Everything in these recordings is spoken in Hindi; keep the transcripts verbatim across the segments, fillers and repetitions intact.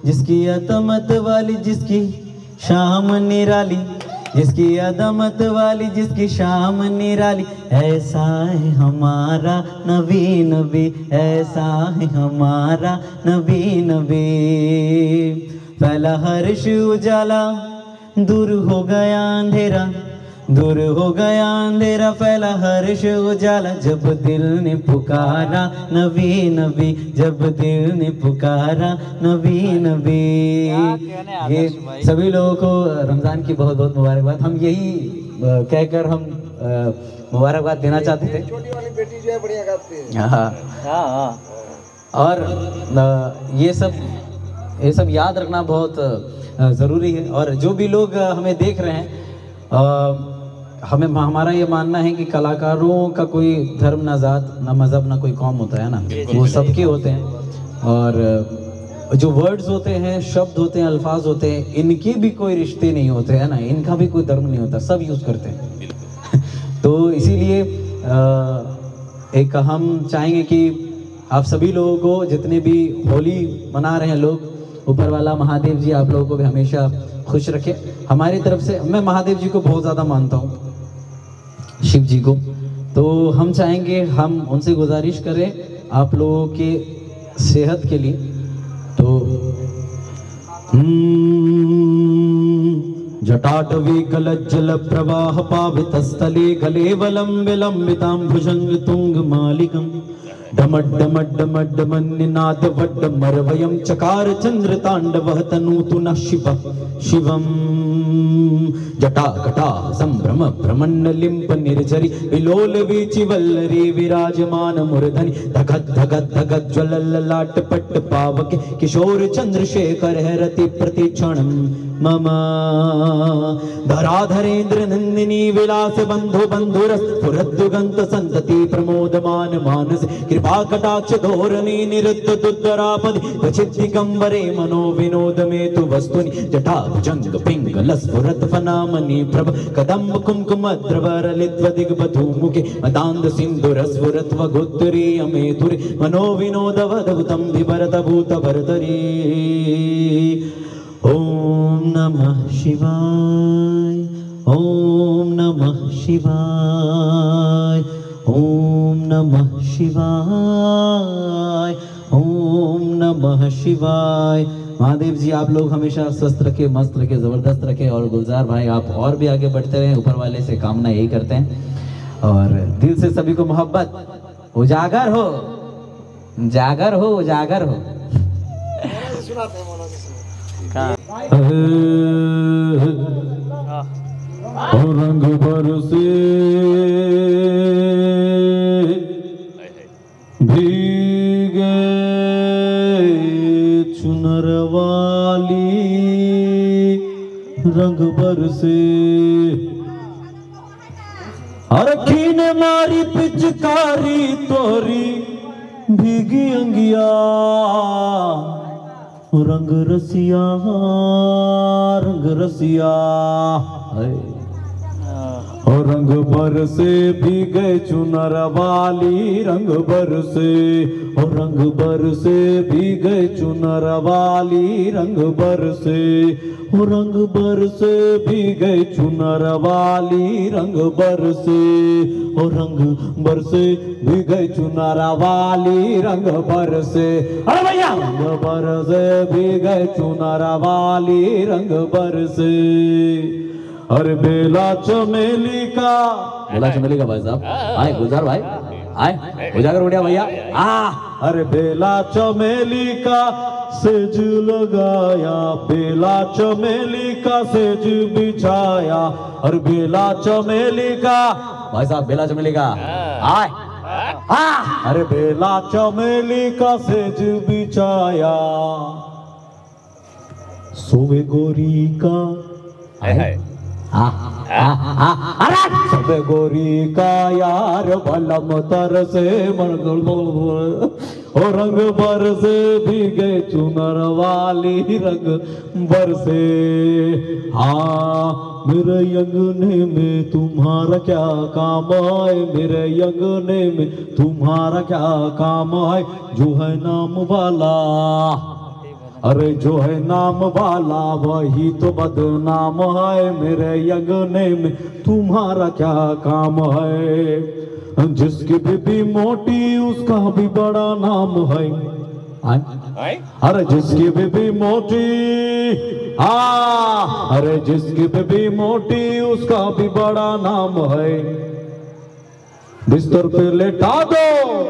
जिसकी अतमत वाली जिसकी शाम निराली, जिसकी अदमत वाली जिसकी शाम निराली, ऐसा है हमारा नबी नबी, ऐसा है हमारा नबी नबी। फैला हर्ष उजाला, दूर हो गया अंधेरा, दूर हो गया अंधेरा, फैला हर्ष उजाला, जब दिल ने पुकारा नबी नबी, जब दिल ने पुकारा नबी नबी। ये सभी लोगों को रमज़ान की बहुत बहुत मुबारकबाद। हम यही कहकर हम मुबारकबाद देना चाहते थे। छोटी वाली बेटी जो है बढ़िया गाती है। हाँ हाँ, और ये सब ये सब याद रखना बहुत ज़रूरी है। और जो भी लोग हमें देख रहे हैं, आ, हमें हमारा ये मानना है कि कलाकारों का कोई धर्म ना जात ना मज़हब ना कोई कौम होता है ना, वो सबके होते हैं। और जो वर्ड्स होते हैं, शब्द होते हैं, अल्फाज होते हैं, इनके भी कोई रिश्ते नहीं होते हैं ना, इनका भी कोई धर्म नहीं होता, सब यूज़ करते हैं। तो इसीलिए एक हम चाहेंगे कि आप सभी लोगों को, जितने भी होली मना रहे हैं लोग, ऊपर वाला महादेव जी आप लोगों को भी हमेशा खुश रखे। हमारी तरफ से मैं महादेव जी को बहुत ज़्यादा मानता हूँ, शिव जी को, तो हम चाहेंगे, हम उनसे गुजारिश करें आप लोगों के सेहत के लिए। तो जटाटवी कलज्जल प्रवाह पावितस्थले गले वलंब लंबितां भुजंग तुंग मालिकम डमड डमड डमड डमन्निनाद वड्ड मरवयं चकार चंद्र तांडवः तनूतु न शिव शिवम। जटा कटा संभ्रम भ्रमण्ड लिंप निर्झरी विलोल वीचि वल्लरी विराजमान मूर्धनि धगत धगत धगत ज्वलल्ललाट पट्ट पावके किशोर चंद्रशेखर हरति प्रतिक्षणं मम। धराधरेन्द्र नंदिनी विलास बंधु बंधुरस पुरद्दुगंत संतति प्रमोदमान मानस कृपा कटाक्ष धोरणी निरुद्ध दुद्धरापदि क्वचित् दिगंबरे मनो विनोद में तु वस्तुनि। जटा भुजंग पिंगल स्फुरत फनामणि प्रभ कदम्ब कुंकुम द्रवर लित्व दिग्बधू मुखे मदांध सिंधुर स्फुरत वगुत्तरी अमेतुरि मनो विनोद वदभुतं विभरत भूत भरतरी। ओम नमः शिवाय, ओम नमः शिवाय, ओम नमः शिवाय, ओम नमः शिवाय। महादेव जी आप लोग हमेशा स्वस्थ रखे, मस्त रखे, जबरदस्त रखे। और गुलजार भाई आप और भी आगे बढ़ते रहे, ऊपर वाले से कामना यही करते हैं। और दिल से सभी को मोहब्बत। उजागर हो, जागर हो, उजागर हो। रंग बरसे भीगे चुनर वाली, रंग बरसे अरखी ने मारी पिचकारी तोरी भीगी अंगिया। रंग रसिया, रंग रसिया और रंग बरसे भीगे चुनर वाली, रंग बरसे और रंग बरसे भीगे चुनर वाली, रंग बरसे और रंग बरसे भीगे चुनर वाली, रंग बरसे और रंग बरसे भीगे चुनर वाली, रंग बरसे। अरे भैया रंग बरसे भीगे चुनर वाली, रंग बरसे। अरे बेला चमेली का, बेला चमेली का भाई साहब आए, गुलजार भाई आए, उजागर उड़िया भैया आ। अरे बेला चमेली का सेज लगाया, बेला चमेली का सेज बिछाया। और बेला चमेली का भाई साहब, बेला चमेली का आए आ। अरे बेला चमेली का सेज बिछाया, सोवे गोरी का है सबे गोरी का यार बलम तर से और रंग बरसे भीगे चुनर वाली, रंग बरसे। हाँ मेरे अंगने में तुम्हारा क्या काम है, मेरे अंगने में तुम्हारा क्या काम है, जो है नाम वाला अरे जो है नाम वाला वही तो बदनाम है, मेरे अंगने में तुम्हारा क्या काम है। जिसकी बीबी मोटी उसका भी बड़ा नाम है। अरे जिसकी बीबी मोटी, हाँ अरे जिसकी बीबी मोटी उसका भी बड़ा नाम है। बिस्तर पे लेटा दो,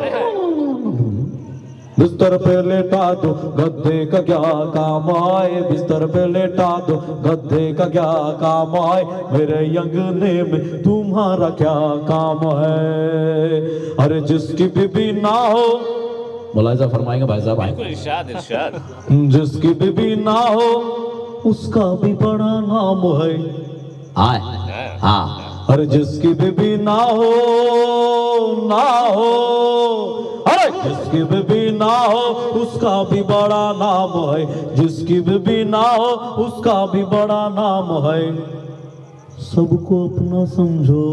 बिस्तर पे लेटा दो, गद्दे का क्या काम आए। बिस्तर पे लेटा दो, गद्दे का क्या काम आए, मेरे अंगने में तुम्हारा क्या काम है। अरे जिसकी बीबी ना हो, मुलाहिजा फरमाएंगे भाई साहब, इरशाद इरशाद। जिसकी बीबी ना हो उसका भी बड़ा नाम है। आए हाँ, अरे जिसकी बीबी ना हो, ना हो, अरे जिसकी बीबी ना हो उसका भी बड़ा नाम है। जिसकी बीबी ना हो उसका भी बड़ा नाम है। सबको अपना समझो,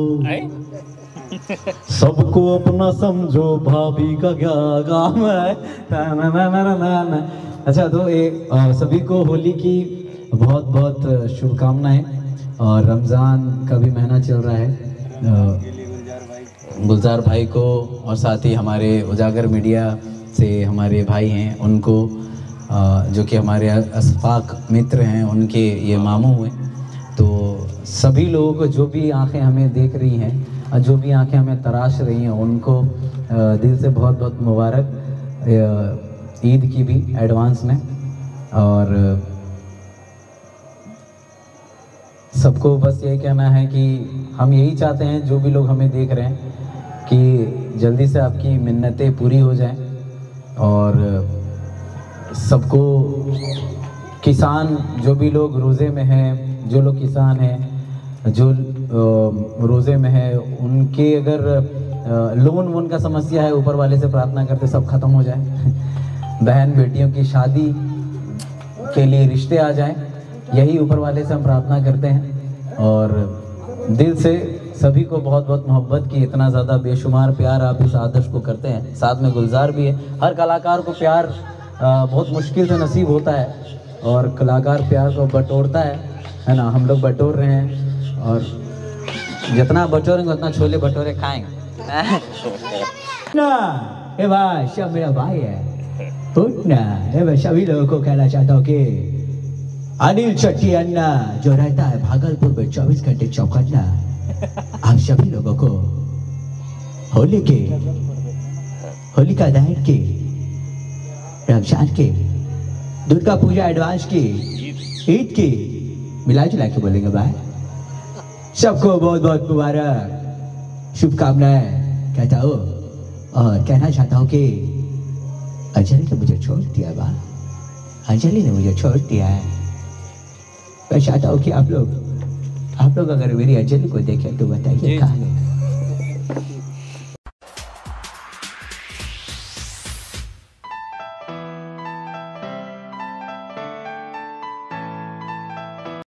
सबको अपना समझो, भाभी का क्या काम है। ना ना ना ना ना ना। अच्छा तो ये सभी को होली की बहुत बहुत शुभकामनाएं। और रमज़ान का भी महीना चल रहा है। गुलजार भाई को और साथ ही हमारे उजागर मीडिया से हमारे भाई हैं उनको, जो कि हमारे असफाक मित्र हैं, उनके ये मामू हुए। तो सभी लोगों को, जो भी आंखें हमें देख रही हैं और जो भी आंखें हमें तराश रही हैं, उनको दिल से बहुत बहुत मुबारक ईद की भी एडवांस में। और सबको बस यही कहना है कि हम यही चाहते हैं, जो भी लोग हमें देख रहे हैं, कि जल्दी से आपकी मिन्नतें पूरी हो जाएं। और सबको, किसान जो भी लोग रोज़े में हैं, जो लोग किसान हैं, जो रोज़े में है, उनके अगर लोन वोन का समस्या है, ऊपर वाले से प्रार्थना करते सब खत्म हो जाए। बहन बेटियों की शादी के लिए रिश्ते आ जाएं, यही ऊपर वाले से हम प्रार्थना करते हैं। और दिल से सभी को बहुत बहुत मोहब्बत की, इतना ज़्यादा बेशुमार प्यार आप इस आदर्श को करते हैं। साथ में गुलजार भी है। हर कलाकार को प्यार आ, बहुत मुश्किल से नसीब होता है, और कलाकार प्यार को बटोरता है, है ना। हम लोग बटोर रहे हैं, और जितना बटोरेंगे उतना छोले भटूरे खाएंगे ना। ए भाई, सब मेरा भाई है। उठ ना। ए भाई, सभी लोगों को कहना चाहता हूँ कि अनिल चट्टी अन्ना जो रहता है भागलपुर में चौबीस घंटे चौकन्ना, आप सभी लोगों को होली के, होलिका दहन के, रमजान के, दुर्गा पूजा एडवांस की, ईद की, मिला जुला के बोलेंगे भाई। सबको बहुत बहुत मुबारक, शुभकामनाएं कहता हूँ। और कहना चाहता हूँ कि अंजलि ने मुझे छोड़ दिया बा, अंजलि ने मुझे छोड़ दिया है। मैं चाहता हूँ कि आप लोग आप लोग अगर मेरी अंजलि को देखें तो बताइए कहाँ है।